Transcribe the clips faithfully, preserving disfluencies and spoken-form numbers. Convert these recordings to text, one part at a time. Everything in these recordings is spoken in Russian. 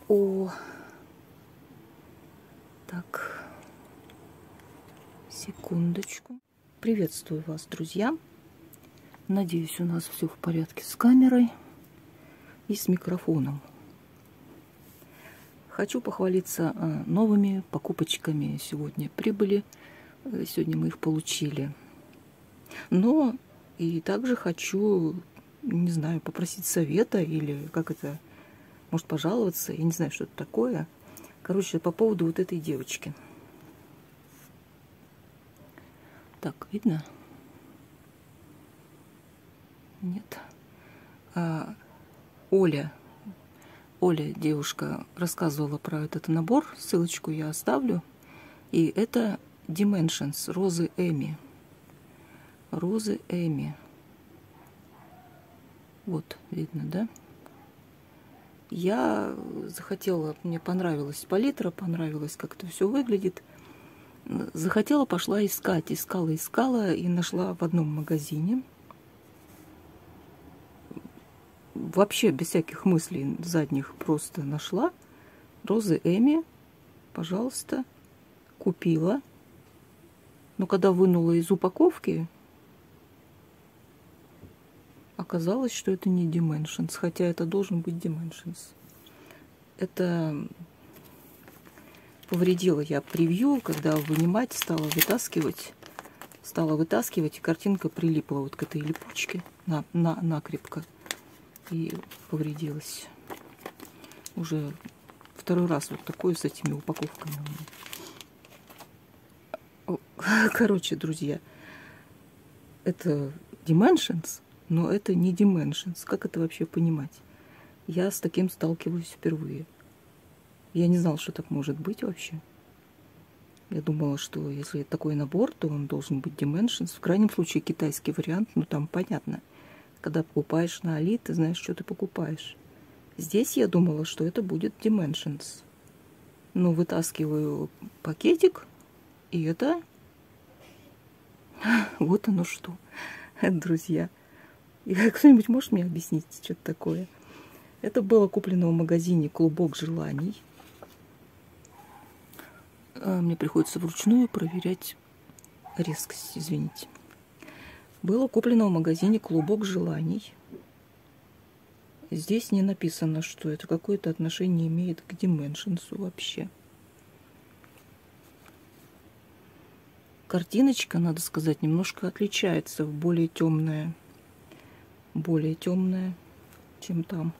О, так, секундочку. Приветствую вас, друзья. Надеюсь, у нас все в порядке с камерой и с микрофоном. Хочу похвалиться новыми покупочками. Сегодня прибыли, сегодня мы их получили. Но и также хочу, не знаю, попросить совета или как это, может, пожаловаться. Я не знаю, что это такое. Короче, по поводу вот этой девочки. Так, видно? Нет. А, Оля. Оля, девушка, рассказывала про этот набор. Ссылочку я оставлю. И это Dimensions, розы Эми. Розы Эми. Вот, видно, да? Я захотела, мне понравилась палитра, понравилось, как это все выглядит. Захотела, пошла искать. Искала, искала и нашла в одном магазине. Вообще без всяких мыслей задних просто нашла. Розы Эми, пожалуйста, купила. Но когда вынула из упаковки, оказалось, что это не Dimensions, хотя это должен быть Dimensions. Это повредила я превью, когда вынимать стала вытаскивать, стала вытаскивать, и картинка прилипла вот к этой липучке на, на, накрепко и повредилась. Уже второй раз вот такое с этими упаковками. Короче, друзья, это Dimensions, но это не Dimensions. Как это вообще понимать? Я с таким сталкиваюсь впервые. Я не знала, что так может быть вообще. Я думала, что если такой набор, то он должен быть Dimensions. В крайнем случае китайский вариант, ну там понятно. Когда покупаешь на Али, ты знаешь, что ты покупаешь. Здесь я думала, что это будет Dimensions. Но вытаскиваю пакетик, и это... Вот оно что, друзья. И кто-нибудь может мне объяснить, что это такое? Это было куплено в магазине «Клубок желаний». Мне приходится вручную проверять резкость, извините. Было куплено в магазине «Клубок желаний». Здесь не написано, что это какое-то отношение имеет к Dimensions вообще. Картиночка, надо сказать, немножко отличается, в более темная, более темная, чем там.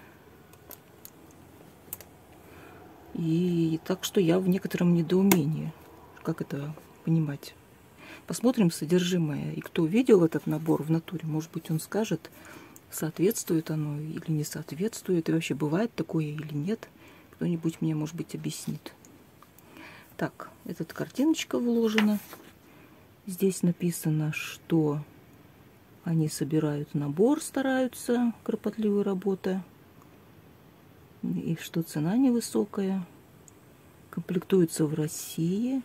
И так что я в некотором недоумении, как это понимать. Посмотрим содержимое. И кто видел этот набор в натуре, может быть, он скажет, соответствует оно или не соответствует. И вообще, бывает такое или нет. Кто-нибудь мне, может быть, объяснит. Так, эта картиночка вложена. Здесь написано, что они собирают набор, стараются, кропотливая работа. И что цена невысокая. Комплектуется в России.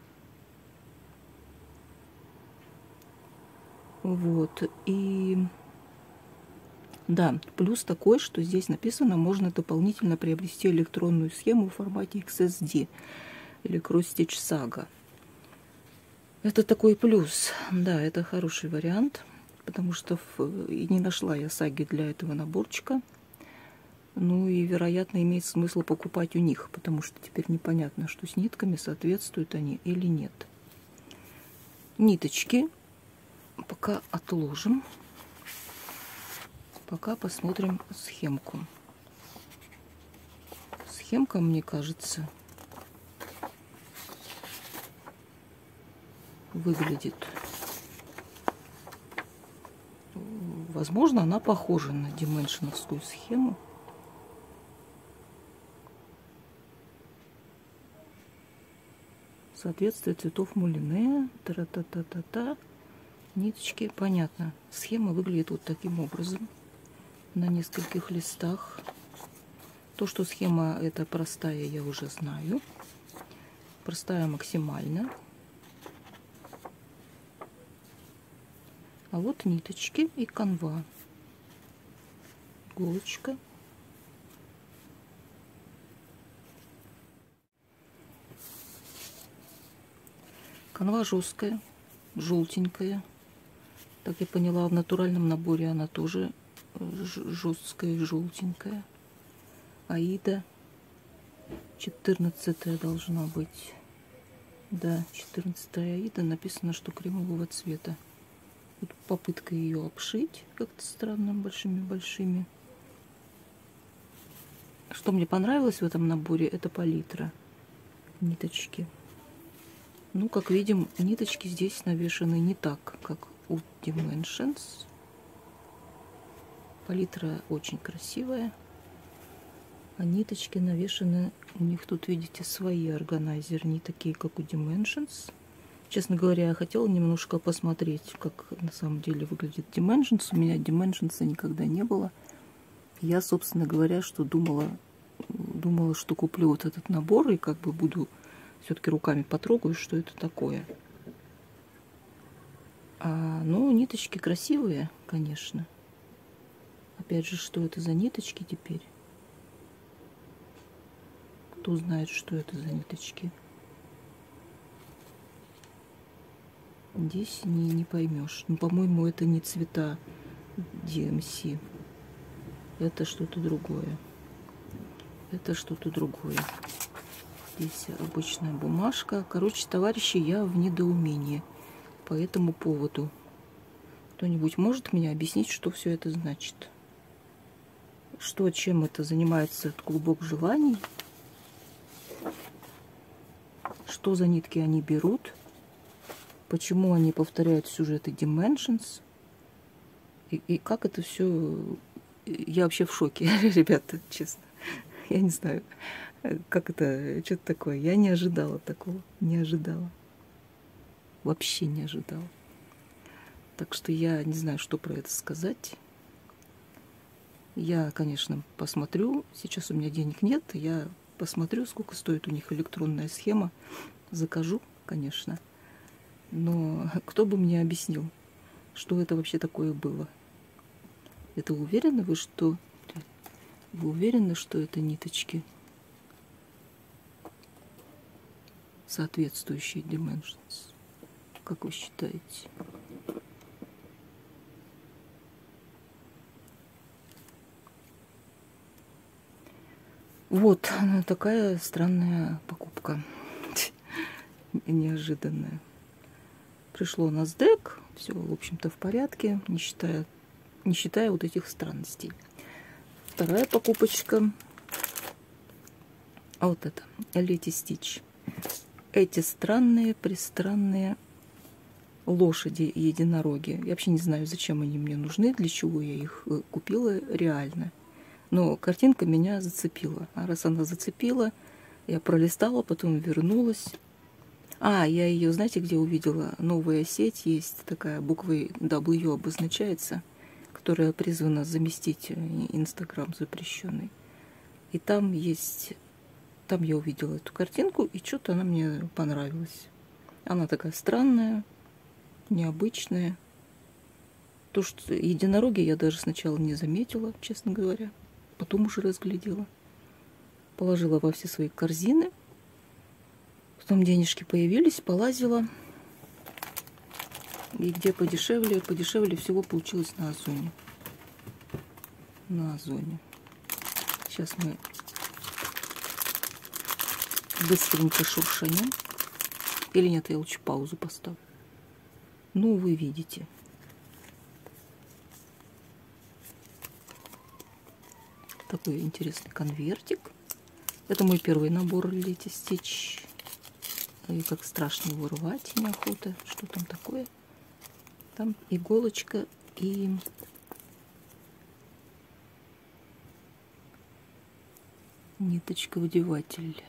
Вот. И да, плюс такой, что здесь написано, можно дополнительно приобрести электронную схему в формате икс эс ди или Cross Stitch Saga. Это такой плюс. Да, это хороший вариант, потому что в... и не нашла я саги для этого наборчика. Ну и, вероятно, имеет смысл покупать у них, потому что теперь непонятно, что с нитками, соответствуют они или нет. Ниточки пока отложим. Пока посмотрим схемку. Схемка, мне кажется, выглядит... Возможно, она похожа на дименшеновскую схему. Соответствие цветов мулине, та-та-та-та-та, ниточки, понятно. Схема выглядит вот таким образом на нескольких листах. То, что схема эта простая, я уже знаю. Простая максимально. А вот ниточки и канва. Иголочка. Канва жесткая, желтенькая. Так я поняла, в натуральном наборе она тоже жесткая и желтенькая. Аида четырнадцатая должна быть. Да, четырнадцатая Аида. Написано, что кремового цвета. Вот попытка ее обшить как-то странно, большими-большими. Что мне понравилось в этом наборе, это палитра. Ниточки. Ну, как видим, ниточки здесь навешаны не так, как у Dimensions. Палитра очень красивая. А ниточки навешаны, у них тут, видите, свои органайзеры, не такие, как у Dimensions. Честно говоря, я хотела немножко посмотреть, как на самом деле выглядит Dimensions. У меня Dimensions никогда не было. Я, собственно говоря, что думала, думала, что куплю вот этот набор и как бы буду все-таки руками потрогаю, что это такое. А, ну, ниточки красивые, конечно. Опять же, что это за ниточки теперь? Кто знает, что это за ниточки? Здесь не, не поймешь. Ну, по-моему, это не цвета ди эм си. Это что-то другое. Это что-то другое. Здесь обычная бумажка. Короче, товарищи, я в недоумении по этому поводу. Кто-нибудь может мне объяснить, что все это значит? Что, чем это занимается клубок желаний? Что за нитки они берут? Почему они повторяют сюжеты Dimensions? И, и как это все... Я вообще в шоке, ребята, честно. Я не знаю, как это, что-то такое. Я не ожидала такого, не ожидала. Вообще не ожидала. Так что я не знаю, что про это сказать. Я, конечно, посмотрю. Сейчас у меня денег нет. Я посмотрю, сколько стоит у них электронная схема. Закажу, конечно. Но кто бы мне объяснил, что это вообще такое было? Это уверены вы, что... Вы уверены, что это ниточки, соответствующие Dimensions? Как вы считаете? Вот такая странная покупка. Неожиданная. Пришло на СДЭК. Все, в общем-то, в порядке, не считая, не считая вот этих странностей. Вторая покупочка. А вот это. Лети Стич. Эти странные, пристранные лошади и единороги. Я вообще не знаю, зачем они мне нужны, для чего я их купила реально. Но картинка меня зацепила. А раз она зацепила, я пролистала, потом вернулась. А, я ее, знаете, где увидела? Новая сеть есть, такая буквой дабл ю обозначается, которая призвана заместить Инстаграм запрещенный. И там есть, там я увидела эту картинку, и что-то она мне понравилась. Она такая странная, необычная. То, что единороги я даже сначала не заметила, честно говоря. Потом уже разглядела. Положила во все свои корзины. Потом денежки появились, полазила. И где подешевле, подешевле всего получилось на Озоне. На Озоне. Сейчас мы быстренько шуршанем. Или нет, я лучше паузу поставлю. Ну, вы видите. Такой интересный конвертик. Это мой первый набор Лети Стич. И как страшно его рвать, неохота. Что там такое? Там иголочка и ниточка-вдеватель.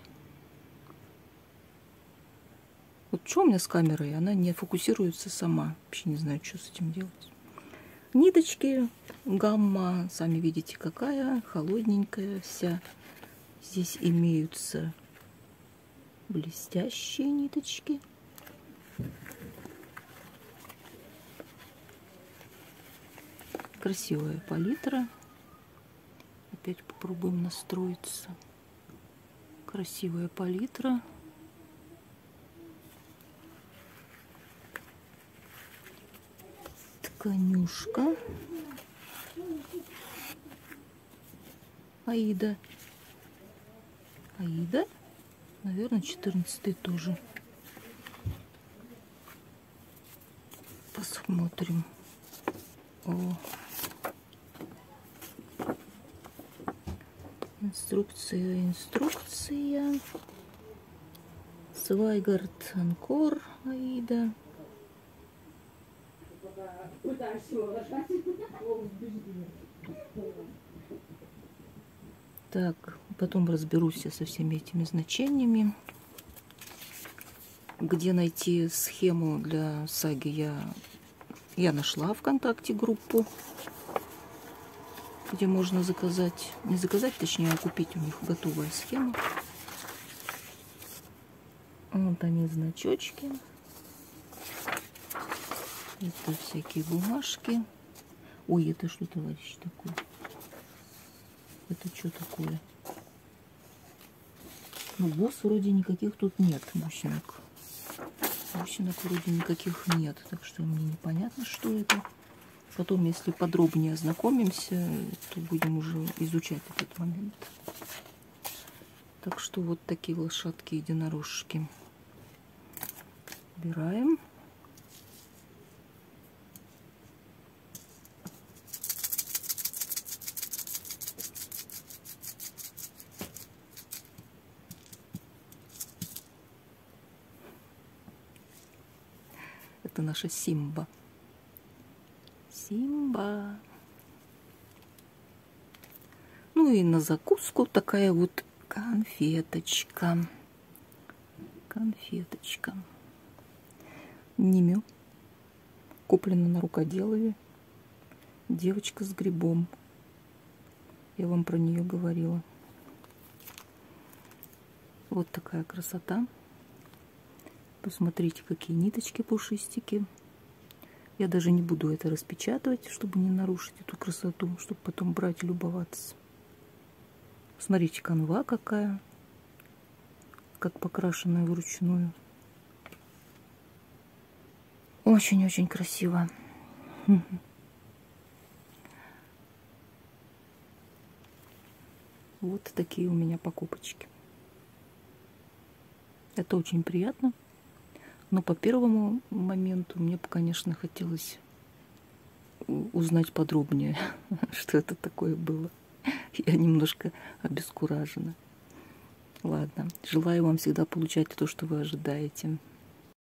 Вот что у меня с камерой? Она не фокусируется сама. Вообще не знаю, что с этим делать. Ниточки, гамма, сами видите какая, холодненькая вся. Здесь имеются блестящие ниточки. Красивая палитра. Опять попробуем настроиться. Красивая палитра. Конюшка. Аида. Аида. Наверное, четырнадцатый тоже. Посмотрим. О. Инструкция, инструкция. Свайгард Анкор Аида. Так, потом разберусь я со всеми этими значениями. Где найти схему для саги, я, я нашла ВКонтакте группу, где можно заказать, не заказать, точнее, а купить у них готовая схема. Вот они, значочки. Это всякие бумажки. Ой, это что, товарищ, такое? Это что такое? Ну, босс вроде никаких тут нет, бусинок. Бусинок вроде никаких нет, так что мне непонятно, что это. Потом, если подробнее ознакомимся, то будем уже изучать этот момент. Так что вот такие лошадки-единорожки. Убираем. Это наша Симба. Симба. Ну и на закуску такая вот конфеточка. Конфеточка. Нимю. Куплена на рукоделове. Девочка с грибом. Я вам про нее говорила. Вот такая красота. Посмотрите, какие ниточки, пушистики. Я даже не буду это распечатывать, чтобы не нарушить эту красоту, чтобы потом брать и любоваться. Смотрите, канва какая, как покрашенная вручную. Очень-очень красиво. Вот такие у меня покупочки. Это очень приятно. Но по первому моменту мне бы, конечно, хотелось узнать подробнее, что это такое было. Я немножко обескуражена. Ладно, желаю вам всегда получать то, что вы ожидаете.